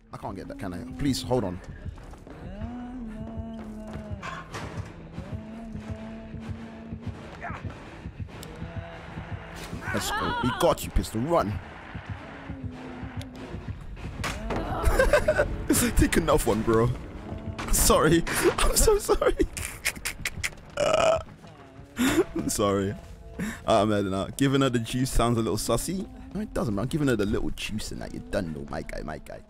I can't get that, can I? Please, hold on. Let's go. We got you, pistol. Run. Take enough one, bro. Sorry. I'm so sorry. I'm sorry. I'm heading out. Giving her the juice sounds a little sussy. No, it doesn't, man. I'm giving her the little juice and that. You're done, though, my guy, my guy.